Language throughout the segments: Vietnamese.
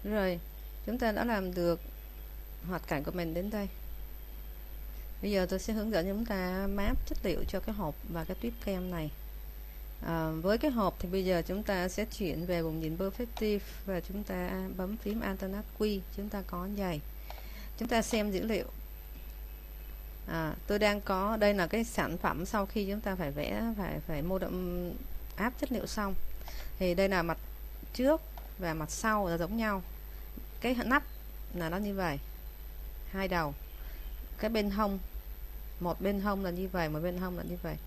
Rồi, chúng ta đã làm được hoạt cảnh của mình đến đây. Bây giờ tôi sẽ hướng dẫn chúng ta map chất liệu cho cái hộp và cái tuyết kem này. Với cái hộp thì bây giờ chúng ta sẽ chuyển về vùng nhìn Perspective và chúng ta bấm phím Alternate Q. Chúng ta có như vậy. Chúng ta xem dữ liệu. Tôi đang có, đây là cái sản phẩm sau khi chúng ta phải vẽ, phải áp chất liệu xong. Thì đây là mặt trước và mặt sau là giống nhau. Cái nắp là nó như vậy, hai đầu. Cái bên hông, một bên hông là như vậy, một bên hông là như vậy.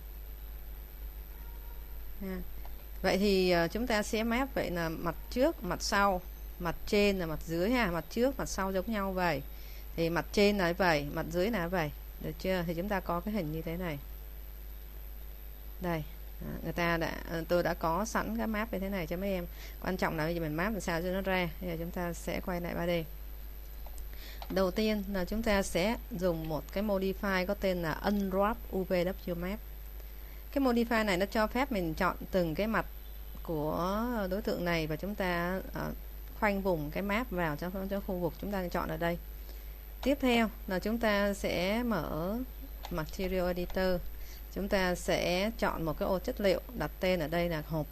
Vậy thì chúng ta sẽ map vậy là mặt trước, mặt sau, mặt trên là mặt dưới ha, mặt trước, mặt sau giống nhau vậy. Thì mặt trên là vậy, mặt dưới là vậy. Được chưa? Thì chúng ta có cái hình như thế này. Đây, tôi đã có sẵn cái map như thế này cho mấy em. Quan trọng là bây giờ mình map làm sao cho nó ra. Bây giờ chúng ta sẽ quay lại 3D. Đầu tiên là chúng ta sẽ dùng một cái modify có tên là Unwrap UVW Map. Cái modify này nó cho phép mình chọn từng cái mặt của đối tượng này và chúng ta khoanh vùng cái map vào trong khu vực chúng ta chọn ở đây. Tiếp theo là chúng ta sẽ mở Material Editor. Chúng ta sẽ chọn một cái ô chất liệu, đặt tên ở đây là hộp.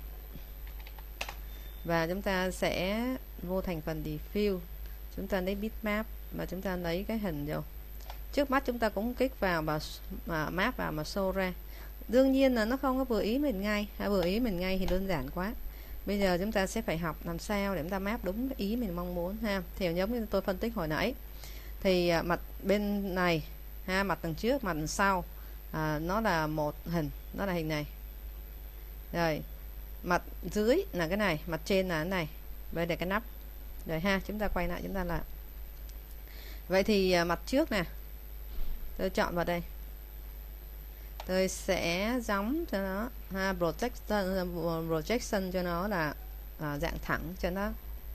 Và chúng ta sẽ vô thành phần Diffuse. Chúng ta lấy bitmap và chúng ta lấy cái hình rồi. Trước mắt chúng ta cũng kích vào mà map vào mà show ra. Đương nhiên là nó không có vừa ý mình ngay. Vừa ý mình ngay thì đơn giản quá. Bây giờ chúng ta sẽ phải học làm sao để chúng ta map đúng ý mình mong muốn ha. Thì giống như tôi phân tích hồi nãy. Thì mặt bên này ha, mặt đằng trước, mặt đằng sau nó là một hình, nó là hình này. Rồi, mặt dưới là cái này, mặt trên là cái này. Đây là cái nắp. Rồi ha, chúng ta quay lại chúng ta làm. Vậy thì mặt trước nè. Tôi chọn vào đây. Tôi sẽ giống cho nó projection cho nó là dạng thẳng cho nó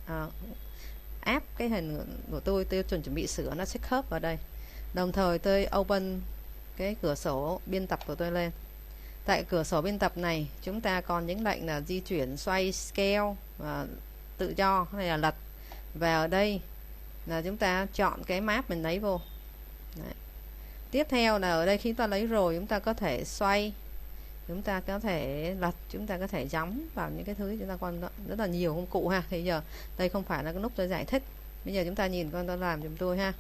áp cái hình của tôi chuẩn bị sửa nó sẽ khớp vào đây. Đồng thời tôi open cái cửa sổ biên tập của tôi lên. Tại cửa sổ biên tập này chúng ta còn những lệnh là di chuyển, xoay, scale, tự do, này là lật. Và ở đây là chúng ta chọn cái map mình lấy vô. Đấy. Tiếp theo là ở đây khi ta lấy rồi chúng ta có thể xoay, chúng ta có thể lật, chúng ta có thể gióng vào những cái thứ chúng ta còn rất là nhiều công cụ ha. Thì giờ đây không phải là cái lúc tôi giải thích. Bây giờ chúng ta nhìn con tôi làm giùm tôi ha.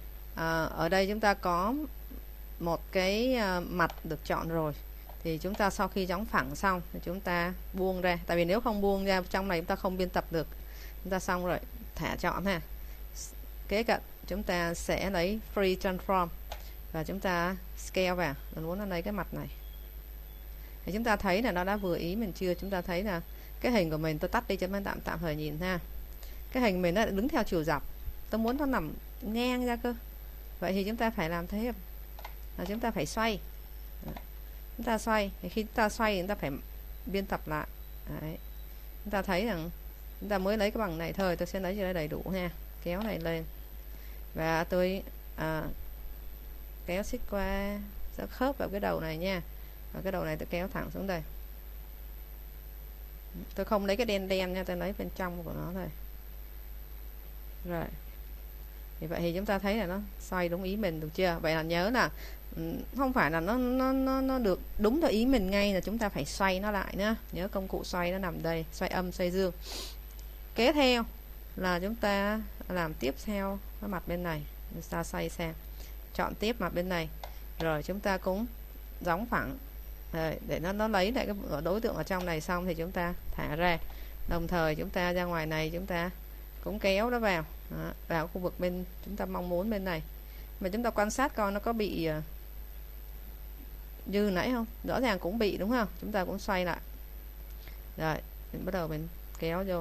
Ở đây chúng ta có một cái mặt được chọn rồi. Thì chúng ta sau khi gióng phẳng xong thì chúng ta buông ra. Tại vì nếu không buông ra trong này chúng ta không biên tập được. Chúng ta xong rồi thả chọn ha. Kế cận chúng ta sẽ lấy Free Transform và chúng ta scale vào. Mình muốn nó lấy cái mặt này. Thì chúng ta thấy là nó đã vừa ý mình chưa? Chúng ta thấy là cái hình của mình tôi tắt đi cho mình tạm thời nhìn ha. Cái hình mình nó đứng theo chiều dọc. Tôi muốn nó nằm ngang ra cơ. Vậy thì chúng ta phải làm thế là chúng ta phải xoay. Chúng ta xoay. Thì khi chúng ta xoay thì chúng ta phải biên tập lại. Đấy. Chúng ta thấy rằng chúng ta mới lấy cái bằng này thôi. Tôi sẽ lấy cho nó đầy đủ ha. Kéo này lên. Và tôi kéo xích qua, sẽ khớp vào cái đầu này nha. Và cái đầu này tôi kéo thẳng xuống đây. Tôi không lấy cái đen đen nha, tôi lấy bên trong của nó thôi. Rồi. Thì vậy thì chúng ta thấy là nó xoay đúng ý mình, được chưa? Vậy là nhớ là không phải là nó được đúng theo ý mình ngay, là chúng ta phải xoay nó lại nữa. Nhớ công cụ xoay nó nằm đây, xoay âm, xoay dương. Kế theo là chúng ta làm tiếp theo cái mặt bên này, chúng ta xoay sang. Chọn tiếp mặt bên này. Rồi chúng ta cũng gióng phẳng. Rồi, để nó lấy lại cái đối tượng ở trong này xong thì chúng ta thả ra. Đồng thời chúng ta ra ngoài này chúng ta cũng kéo nó vào. Đó, vào khu vực bên chúng ta mong muốn bên này. Mà chúng ta quan sát coi nó có bị như nãy không? Rõ ràng cũng bị đúng không? Chúng ta cũng xoay lại. Rồi, mình bắt đầu mình kéo vô.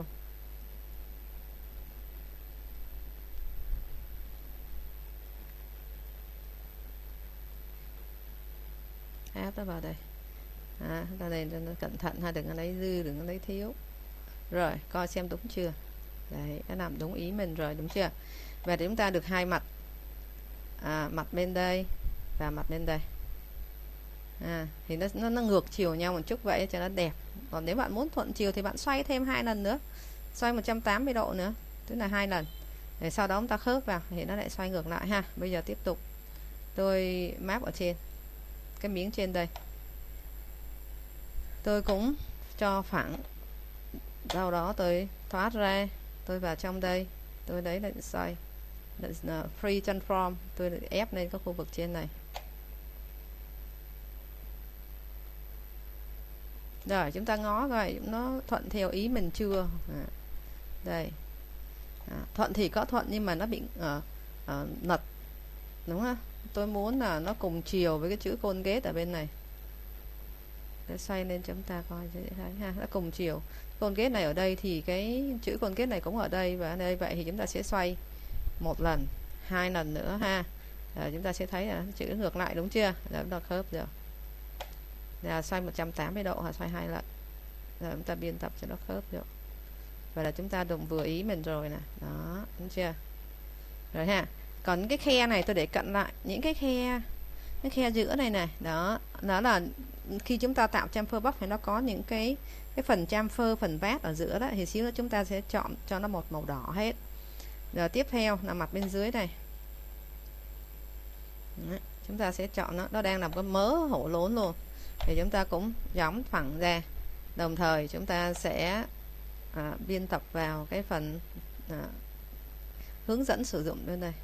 Áp nó vào đây. Ta đây nó cẩn thận ha, đừng có lấy dư, đừng có lấy thiếu. Rồi, coi xem đúng chưa. Đấy, nó làm đúng ý mình rồi, đúng chưa? Và để chúng ta được hai mặt. Mặt bên đây và mặt bên đây. Thì nó ngược chiều nhau một chút vậy cho nó đẹp. Còn nếu bạn muốn thuận chiều thì bạn xoay thêm 2 lần nữa. Xoay 180 độ nữa. tức là 2 lần. Để sau đó chúng ta khớp vào thì nó lại xoay ngược lại ha. Bây giờ tiếp tục tôi map ở trên cái miếng trên đây, tôi cũng cho phẳng, sau đó tôi thoát ra, tôi vào trong đây, tôi lấy lệnh xoay, lệnh free transform, tôi ép lên các khu vực trên này. Rồi chúng ta ngó coi nó thuận theo ý mình chưa. Đây, thuận thì có thuận nhưng mà nó bị lật, đúng không? Tôi muốn là nó cùng chiều với cái chữ Colgate ở bên này. Để xoay lên cho chúng ta coi dễ thấy ha, nó cùng chiều. Colgate này ở đây thì cái chữ Colgate này cũng ở đây và ở đây, vậy thì chúng ta sẽ xoay 1 lần, 2 lần nữa ha. Rồi chúng ta sẽ thấy là chữ ngược lại, đúng chưa? Rồi chúng ta khớp rồi. Là xoay 180 độ hoặc xoay 2 lần. Rồi chúng ta biên tập cho nó khớp rồi. Vậy là chúng ta đồng vừa ý mình rồi nè. Đó, đúng chưa? Rồi ha. Còn những cái khe này tôi để cận lại, những cái khe giữa này này, đó là khi chúng ta tạo chamfer box thì nó có những cái phần chamfer, phần vát ở giữa đó, thì xíu nữa chúng ta sẽ chọn cho nó một màu đỏ hết. Rồi tiếp theo là mặt bên dưới này. Đấy, chúng ta sẽ chọn nó đang làm cái mớ hổ lốn luôn, thì chúng ta cũng gióng phẳng ra, đồng thời chúng ta sẽ biên tập vào cái phần hướng dẫn sử dụng bên đây.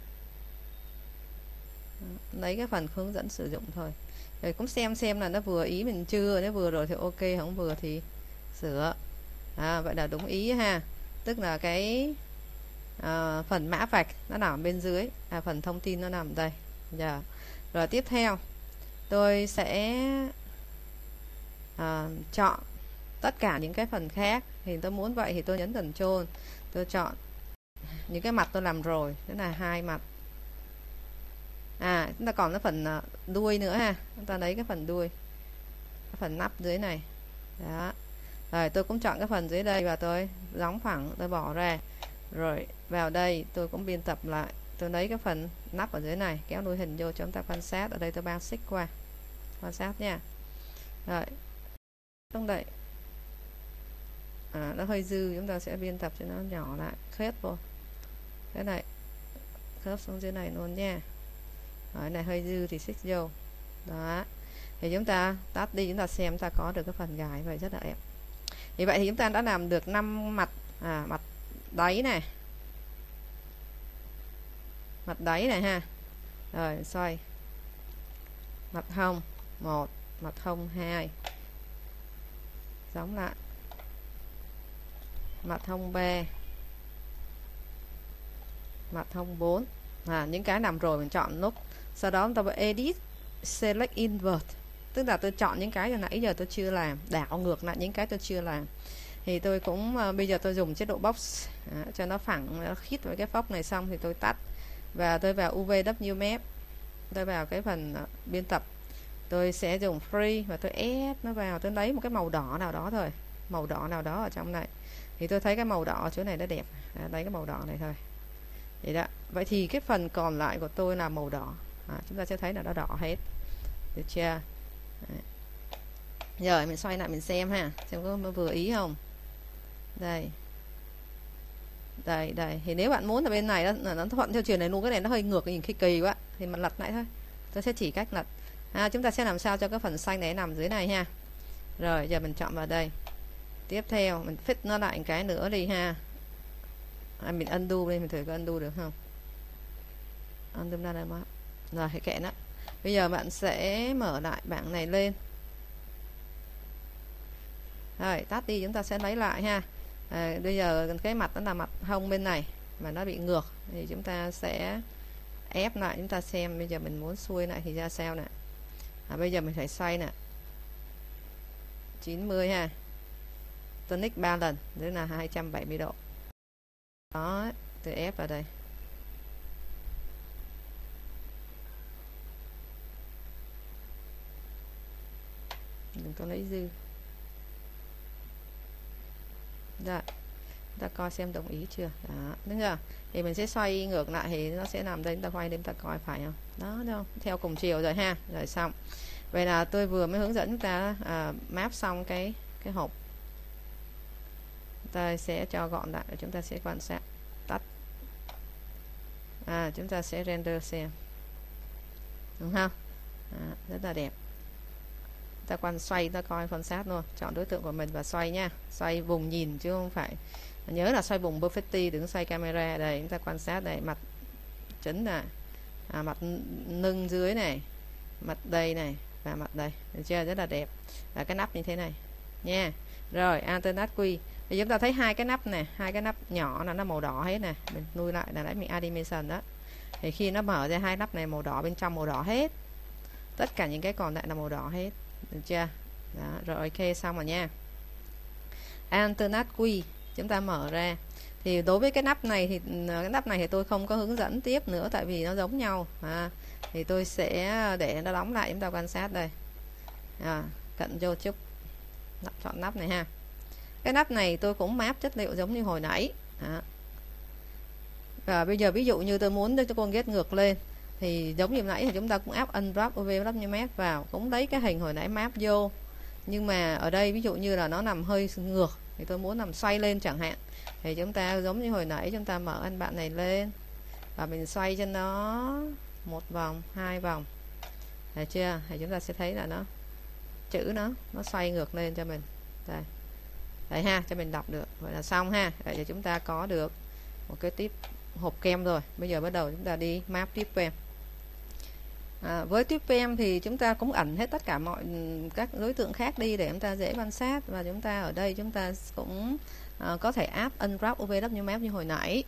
Lấy cái phần hướng dẫn sử dụng thôi, rồi cũng xem là nó vừa ý mình chưa, nếu vừa rồi thì ok, không vừa thì sửa. Vậy là đúng ý ha, tức là cái phần mã vạch nó nằm bên dưới, phần thông tin nó nằm đây. Rồi tiếp theo tôi sẽ chọn tất cả những cái phần khác, thì tôi muốn vậy thì tôi nhấn Ctrl, tôi chọn những cái mặt tôi làm rồi, đó là 2 mặt. Chúng ta còn cái phần đuôi nữa ha, chúng ta lấy cái phần đuôi, cái phần nắp dưới này. Đó. Rồi tôi cũng chọn cái phần dưới đây và tôi gióng phẳng, tôi bỏ ra. Rồi vào đây tôi cũng biên tập lại, tôi lấy cái phần nắp ở dưới này, kéo đuôi hình vô cho chúng ta quan sát. Ở đây tôi bao xích qua, quan sát nha. Rồi trong đây nó hơi dư, chúng ta sẽ biên tập cho nó nhỏ lại, khớp vô cái này, khớp xuống dưới này luôn nha. Rồi này hơi dư thì xích vô. Đó, thì chúng ta tắt đi, chúng ta xem chúng ta có được cái phần gài vậy, rất là đẹp. Thì vậy thì chúng ta đã làm được 5 mặt. Mặt đáy này, mặt đáy này ha. Rồi xoay mặt hông 1, mặt hông 2, giống lại mặt hông 3, mặt hông 4. Những cái làm rồi mình chọn nút, sau đó chúng ta vào edit, select invert, tức là tôi chọn những cái hồi nãy giờ tôi chưa làm, đảo ngược lại những cái tôi chưa làm. Thì tôi cũng bây giờ tôi dùng chế độ box cho nó phẳng, nó khít với cái box này, xong thì tôi tắt và tôi vào UVW map, tôi vào cái phần biên tập, tôi sẽ dùng free và tôi ép nó vào, tôi lấy một cái màu đỏ nào đó thôi, màu đỏ nào đó ở trong này, thì tôi thấy cái màu đỏ ở chỗ này nó đẹp, lấy cái màu đỏ này thôi. Vậy đó. Vậy thì cái phần còn lại của tôi là màu đỏ, chúng ta sẽ thấy là nó đỏ hết, được chưa? Rồi mình xoay lại mình xem ha, xem có vừa ý không. Đây, đây thì nếu bạn muốn là bên này nó thuận theo chiều này luôn, cái này nó hơi ngược, nhìn kỳ quá thì mình lật lại thôi, tôi sẽ chỉ cách lật. Chúng ta sẽ làm sao cho cái phần xanh này nằm dưới này ha. Rồi giờ mình chọn vào đây, tiếp theo mình fit nó lại một cái nữa đi ha. Mình undo đi, mình thử có undo được không. Undo ra đây mà. Rồi thì kệ nó. Bây giờ bạn sẽ mở lại bảng này lên. Rồi tắt đi, chúng ta sẽ lấy lại ha. Bây giờ cái mặt đó là mặt hông bên này mà nó bị ngược, thì chúng ta sẽ ép lại, chúng ta xem bây giờ mình muốn xuôi lại thì ra sao nè. Bây giờ mình phải xoay nè, 90 ha, tonic 3 lần, đấy là 270 độ. Đó, tôi ép vào đây. Đừng có lấy dư. Rồi, ta coi xem đồng ý chưa. Đó, đúng chưa? Thì mình sẽ xoay ngược lại thì nó sẽ nằm đây, chúng ta quay đến ta coi phải không? Đó, đúng không? Theo cùng chiều rồi ha. Rồi xong. Vậy là tôi vừa mới hướng dẫn chúng ta map xong cái hộp. Ta sẽ cho gọn lại và chúng ta sẽ quan sát. Chúng ta sẽ render xem, đúng không? Rất là đẹp. Ta xoay, ta quan sát luôn, chọn đối tượng của mình và xoay nha, xoay vùng nhìn chứ không phải, nhớ là xoay vùng perfectly, đừng xoay camera. Đây chúng ta quan sát đây, mặt chính này, mặt nâng dưới này, mặt đây này và mặt đây, được chưa? Rất là đẹp. Và cái nắp như thế này nha. Rồi alternate quy, thì chúng ta thấy hai cái nắp này, hai cái nắp nhỏ là nó màu đỏ hết này, mình nuôi lại là nãy mình animation đó, thì khi nó mở ra hai nắp này màu đỏ, bên trong màu đỏ hết, tất cả những cái còn lại là màu đỏ hết, được chưa? Đó, rồi ok, xong rồi nha. Alternate quy chúng ta mở ra, thì đối với cái nắp này thì tôi không có hướng dẫn tiếp nữa, tại vì nó giống nhau. Thì tôi sẽ để nó đóng lại. Chúng ta quan sát đây, cận vô chút, chọn nắp này ha. Cái nắp này tôi cũng map chất liệu giống như hồi nãy. Và bây giờ ví dụ như tôi muốn cho con ghét ngược lên, thì giống như nãy thì chúng ta cũng áp unwrap UV vào, cũng lấy cái hình hồi nãy map vô. Nhưng mà ở đây ví dụ như là nó nằm hơi ngược, thì tôi muốn nằm xoay lên chẳng hạn, thì chúng ta giống như hồi nãy, chúng ta mở anh bạn này lên và mình xoay cho nó một vòng, hai vòng, được chưa? Thì chúng ta sẽ thấy là nó chữ nó xoay ngược lên cho mình đây, đấy ha, cho mình đọc được. Vậy là xong ha. Vậy thì chúng ta có được một cái tiếp hộp kem rồi. Bây giờ bắt đầu chúng ta đi map tiếp kem. Với tiếp kem thì chúng ta cũng ẩn hết tất cả các đối tượng khác đi để chúng ta dễ quan sát. Và chúng ta ở đây chúng ta cũng có thể áp unwrap UV map như hồi nãy.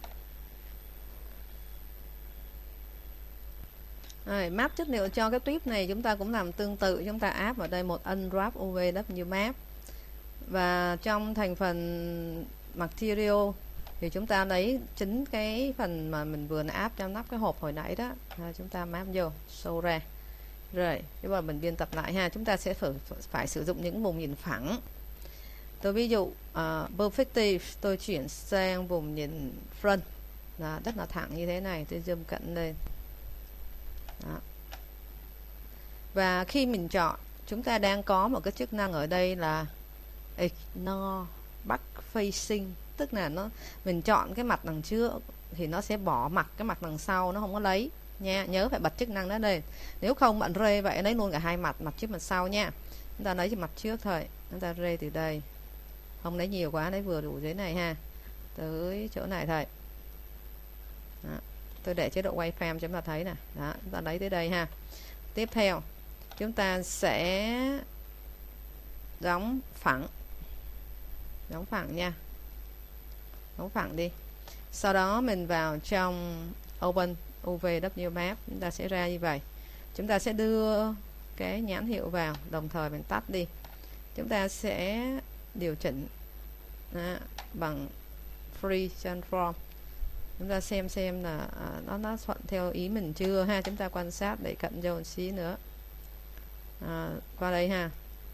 Map chất liệu cho cái tuyếp này chúng ta cũng làm tương tự, chúng ta áp ở đây một unwrap UV map. Và trong thành phần material thì chúng ta lấy chính cái phần mà mình vừa áp trong nắp cái hộp hồi nãy đó, chúng ta map vô, show ra. Rồi, bây giờ mình biên tập lại ha. Chúng ta sẽ phải sử dụng những vùng nhìn phẳng. Tôi ví dụ perspective, tôi chuyển sang vùng nhìn front, rất là thẳng như thế này. Tôi zoom cận lên. Đó. Và khi mình chọn, chúng ta đang có một cái chức năng ở đây là ignore back facing, tức là mình chọn cái mặt đằng trước thì nó sẽ bỏ mặt cái mặt đằng sau, nó không có lấy nha. Nhớ phải bật chức năng đó lên, nếu không bạn rê vậy lấy luôn cả hai mặt, mặt trước mặt sau nha. Chúng ta lấy chỉ mặt trước thôi, chúng ta rê từ đây, không lấy nhiều quá, lấy vừa đủ dưới này ha, tới chỗ này thôi. Đó. Tôi để chế độ quay frame cho chúng ta thấy nè. Đó, chúng ta lấy tới đây ha. Tiếp theo chúng ta sẽ đóng phẳng nha, đóng phẳng đi. Sau đó mình vào trong Open UV map, chúng ta sẽ ra như vậy. Chúng ta sẽ đưa cái nhãn hiệu vào, đồng thời mình tắt đi. Chúng ta sẽ điều chỉnh bằng Free Transform. Chúng ta xem là nó thuận theo ý mình chưa ha. Chúng ta quan sát để cận vô một xí nữa. Qua đây ha,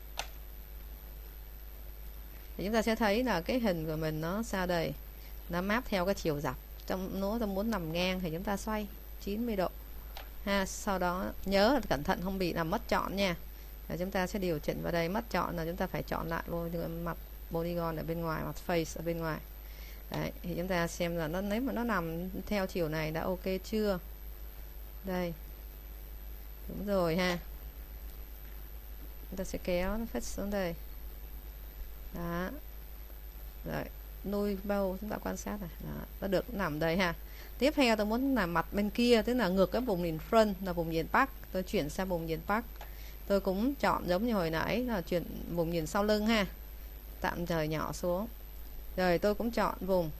thì chúng ta sẽ thấy là cái hình của mình nó sao đây, nó map theo cái chiều dọc. Trong nó muốn nằm ngang thì chúng ta xoay 90 độ ha. Sau đó nhớ là cẩn thận không bị làm mất chọn nha. Và chúng ta sẽ điều chỉnh vào đây, mất chọn là chúng ta phải chọn lại luôn mặt polygon ở bên ngoài, mặt face ở bên ngoài. Đấy, thì chúng ta xem là nếu mà nó nằm theo chiều này đã ok chưa. Đây, đúng rồi ha. Chúng ta sẽ kéo nó phết xuống đây. Đó. Rồi, nuôi bao chúng ta quan sát này. Đó, nó được nằm đây ha. Tiếp theo tôi muốn làm mặt bên kia, tức là ngược cái vùng nhìn front là vùng nhìn back. Tôi chuyển sang vùng nhìn back. Tôi cũng chọn giống như hồi nãy là chuyển vùng nhìn sau lưng ha. Tạm thời nhỏ xuống. Rồi tôi cũng chọn vùng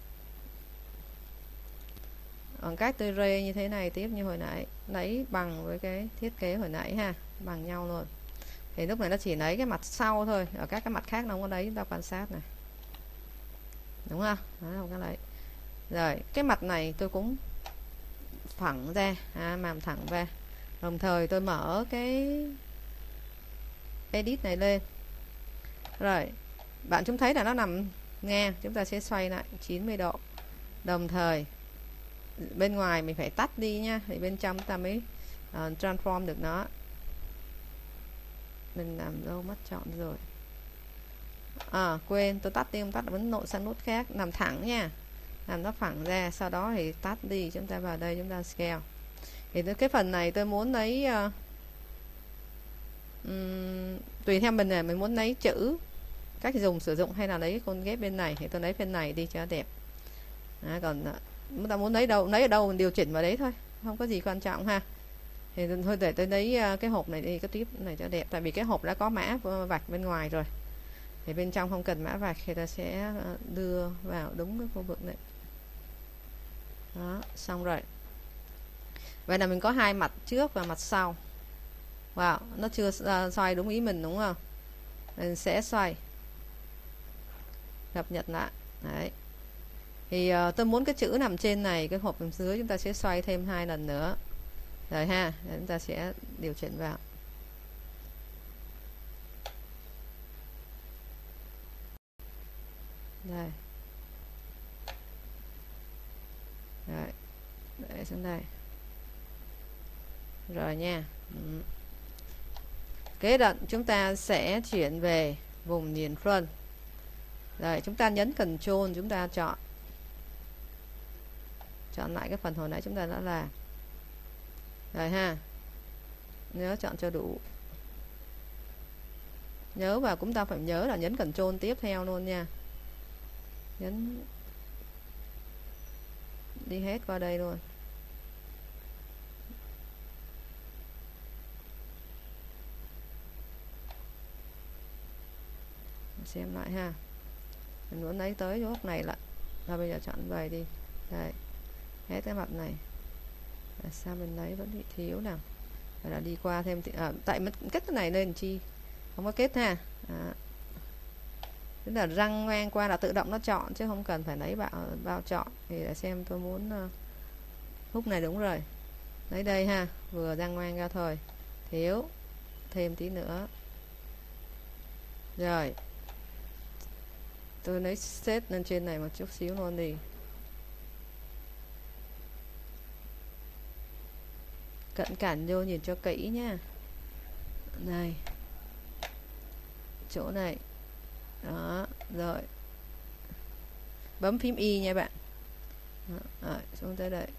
bằng cách tôi rê như thế này tiếp như hồi nãy, lấy bằng với cái thiết kế hồi nãy ha, bằng nhau luôn. Thì lúc này nó chỉ lấy cái mặt sau thôi, ở các cái mặt khác nó không có lấy, chúng ta quan sát này, đúng không? Đó, không có lấy. Rồi cái mặt này tôi cũng phẳng ra, màm thẳng ra, đồng thời tôi mở cái edit này lên. Rồi bạn chúng thấy là nó nằm ngang, chúng ta sẽ xoay lại 90 độ, đồng thời bên ngoài mình phải tắt đi nha, thì bên trong ta mới transform được nó. Mình làm đâu mất chọn rồi, quên, tôi tắt đi, không tắt vẫn nội sang nút khác, nằm thẳng nha, làm nó phẳng ra, sau đó thì tắt đi, chúng ta vào đây chúng ta scale. Thì cái phần này tôi muốn lấy tùy theo mình là mình muốn lấy chữ cách sử dụng hay là lấy con ghép bên này, thì tôi lấy bên này đi cho nó đẹp. Còn chúng ta muốn lấy ở đâu mình điều chỉnh vào đấy thôi, không có gì quan trọng ha. Thì thôi để tôi lấy cái hộp này đi, cái tiếp này cho đẹp, tại vì cái hộp đã có mã vạch bên ngoài rồi, thì bên trong không cần mã vạch, thì ta sẽ đưa vào đúng cái khu vực này. Đó, xong rồi. Vậy là mình có hai mặt trước và mặt sau. Wow, nó chưa xoay đúng ý mình đúng không? Mình sẽ xoay, cập nhật lại. Đấy. Thì tôi muốn cái chữ nằm trên này, cái hộp nằm dưới, chúng ta sẽ xoay thêm 2 lần nữa. Rồi ha, chúng ta sẽ điều chỉnh vào. Đây. Rồi, để xuống đây. Rồi nha. Kế đoạn chúng ta sẽ chuyển về vùng nhìn front. Rồi, chúng ta nhấn Ctrl, chúng ta chọn lại cái phần hồi nãy chúng ta đã làm. Rồi ha. Nhớ chọn cho đủ. Nhớ và chúng ta phải nhớ là nhấn Ctrl tiếp theo luôn nha. Nhấn đi hết qua đây luôn. Xem lại ha. Mình muốn lấy tới chỗ này lại. Rồi bây giờ chọn về đi. Đây. Hết cái mặt này. Tại sao mình lấy vẫn bị thiếu nào? Phải là đi qua thêm tại mất kết cái này lên chi? Không có kết ha. Tức là răng ngang qua là tự động nó chọn chứ không cần phải lấy vào chọn. Thì để xem tôi muốn hút này đúng rồi. Lấy đây ha, vừa răng ngang ra thôi. Thiếu thêm tí nữa. Rồi. Tôi lấy set lên trên này một chút xíu luôn đi. Cận cảnh vô nhìn cho kỹ nha. Này. Chỗ này. Đó, rồi. Bấm phím Y nha bạn. Đó, rồi, xuống tới đây.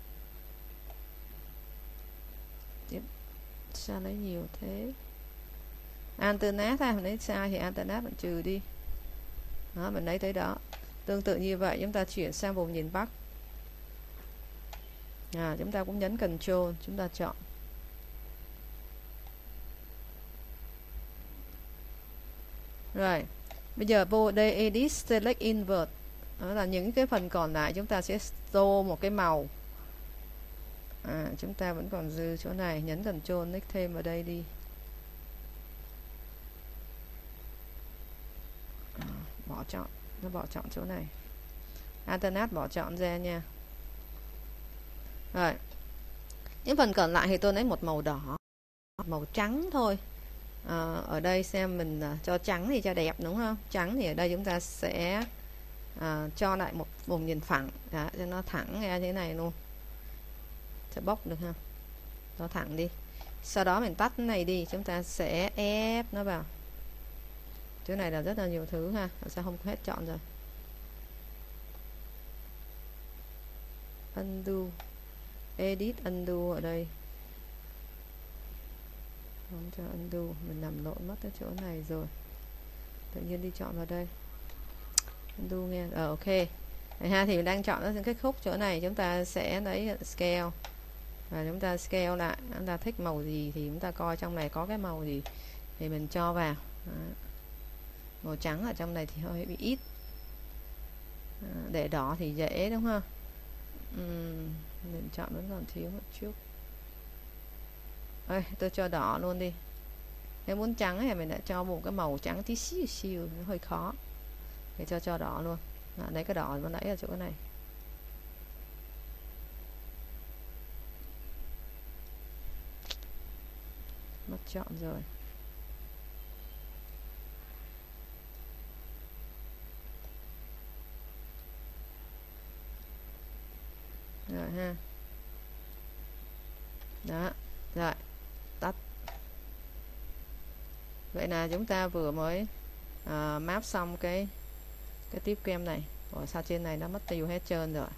Tiếp. Sao lấy nhiều thế? Alternate ha, mình lấy sai thì alternate mình trừ đi. Đó, mình lấy tới đó. Tương tự như vậy chúng ta chuyển sang vùng nhìn Bắc. Chúng ta cũng nhấn Ctrl, chúng ta chọn. Rồi, bây giờ vô đây Edit Select Invert. Đó là những cái phần còn lại chúng ta sẽ tô một cái màu. Chúng ta vẫn còn dư chỗ này, nhấn Ctrl next thêm vào đây đi. Bỏ chọn, nó bỏ chọn chỗ này. Alternate bỏ chọn ra nha. Rồi. Những phần còn lại thì tôi lấy một màu đỏ, một màu trắng thôi. Ở đây xem mình cho trắng thì cho đẹp đúng không? Trắng thì ở đây chúng ta sẽ cho lại một vùng nhìn phẳng cho nó thẳng ra thế này luôn. Sẽ bóc được ha. Nó thẳng đi. Sau đó mình tắt cái này đi, chúng ta sẽ ép nó vào. Chỗ này là rất là nhiều thứ ha, sao không hết chọn rồi. Undo. Edit undo ở đây. Không cho undo, mình làm lộn mất cái chỗ này rồi. Tự nhiên đi chọn vào đây. Undo nghe. Ok. Đấy ha, thì mình đang chọn những cái khúc chỗ này, chúng ta sẽ lấy scale. Và chúng ta scale lại, chúng ta thích màu gì thì chúng ta coi trong này có cái màu gì thì mình cho vào. Đó. Màu trắng ở trong này thì hơi bị ít. Để đỏ thì dễ đúng không? Mình chọn vẫn còn thiếu một chút. Ơi, tôi cho đỏ luôn đi. Nếu muốn trắng thì mình lại cho một cái màu trắng tí xíu, nó hơi khó. Thì cho đỏ luôn. Lấy cái đỏ vừa nãy ở chỗ này. Mất chọn rồi. Rồi ha. Đó. Rồi. Tắt. Vậy là chúng ta vừa mới map xong cái tiếp kem này. Ủa, sao trên này nó mất tiêu hết trơn rồi.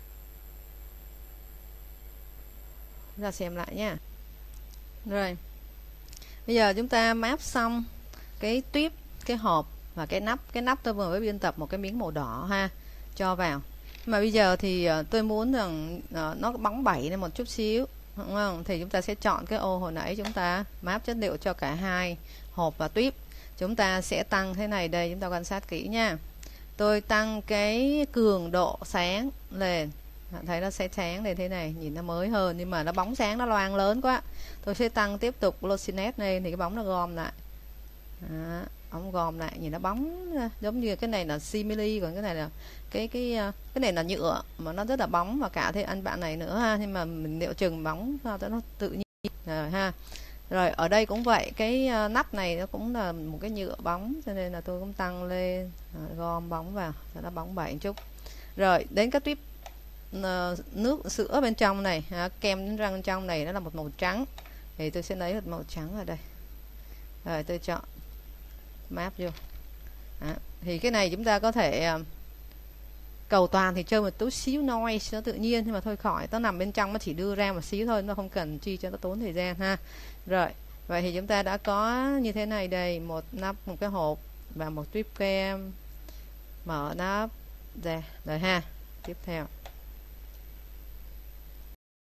Ra xem lại nha. Rồi bây giờ chúng ta map xong cái tuyếp, cái hộp và cái nắp tôi vừa mới biên tập một cái miếng màu đỏ ha, cho vào. Mà bây giờ thì tôi muốn rằng nó bóng bẩy lên một chút xíu, đúng không? Thì chúng ta sẽ chọn cái ô hồi nãy chúng ta map chất liệu cho cả hai hộp và tuyếp. Chúng ta sẽ tăng thế này đây, chúng ta quan sát kỹ nha. Tôi tăng cái cường độ sáng lên, thấy nó sẽ sáng lên thế này, nhìn nó mới hơn, nhưng mà nó bóng sáng nó loang lớn quá. Tôi sẽ tăng tiếp tục glossiness lên thì cái bóng nó gom lại. Đó, bóng gom lại nhìn nó bóng giống như cái này là simili, còn cái này là cái này là nhựa mà nó rất là bóng, và cả thêm anh bạn này nữa ha, nhưng mà mình liệu chừng bóng cho nó tự nhiên rồi ha. Rồi ở đây cũng vậy, cái nắp này nó cũng là một cái nhựa bóng, cho nên là tôi cũng tăng lên, gom bóng vào cho nó bóng bẩy chút. Rồi đến cái tuyếp nước sữa bên trong này, kem đánh răng bên trong này nó là một màu trắng, thì tôi sẽ lấy một màu trắng ở đây. Rồi tôi chọn map vô. Thì cái này chúng ta có thể cầu toàn thì chơi một chút xíu noise nó tự nhiên, nhưng mà thôi khỏi, nó nằm bên trong, nó chỉ đưa ra một xíu thôi, nó không cần chi cho nó tốn thời gian ha. Rồi vậy thì chúng ta đã có như thế này đây, một nắp, một cái hộp và một tuyếp kem. Mở nắp ra rồi ha. Tiếp theo